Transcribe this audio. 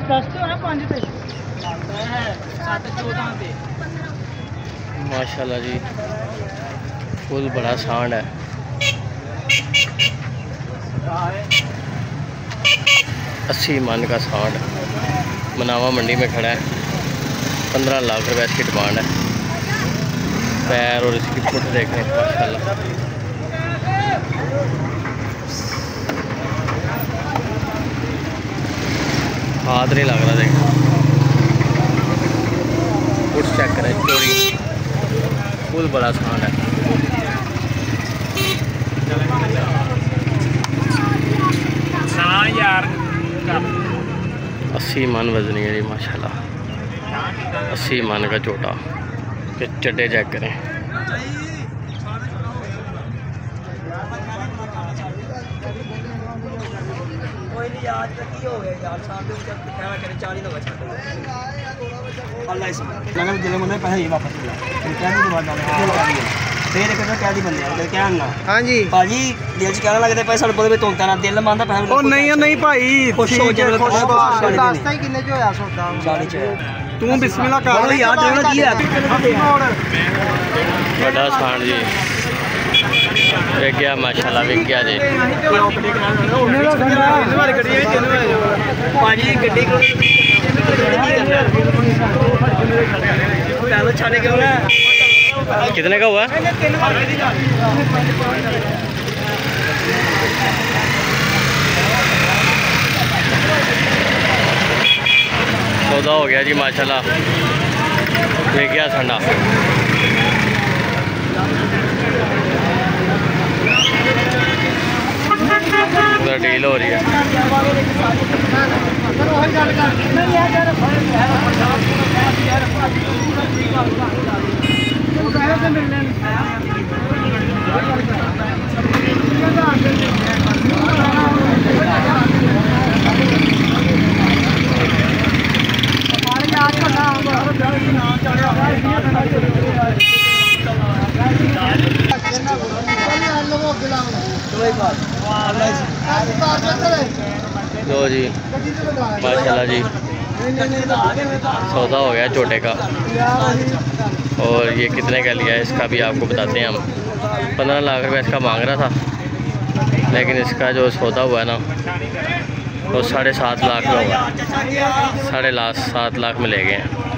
माशाल्लाह जी, फुल बड़ा सांड है। 80 मन का सांड मनावा मंडी में खड़ा है। 15 लाख रुपए इसकी डिमांड है। पैर और इसकी फुट देखें माशाल्लाह। हाथ नहीं लग रहा, देखें फुट चेक करें, चोरी फुल बड़ा सांड है। यार 80 मन वजनी है जी माशाल्लाह। 80 मन का छोटा के चड्डे चेक करें। हाँ जी भाजी दिल च कहना लगता पैसा बोले तोलता ना दिल मानता पैसा नहीं भाई तू बिस्मिल्लाह कर यार बड़ा सांड जी विक गया माशाल्लाह, विक गया जी। कितने का हुआ? सौदा हो गया जी माशाल्लाह, विक गया ठंडा। उधर डील हो रही है। लो जी माशाल्लाह जी, सौदा हो गया छोटे का। और ये कितने का लिया है इसका भी आपको बताते हैं हम। 15 लाख रुपये इसका मांग रहा था, लेकिन इसका जो सौदा हुआ है ना वो 7.5 लाख में हुआ। 7.5 लाख में ले गए हैं।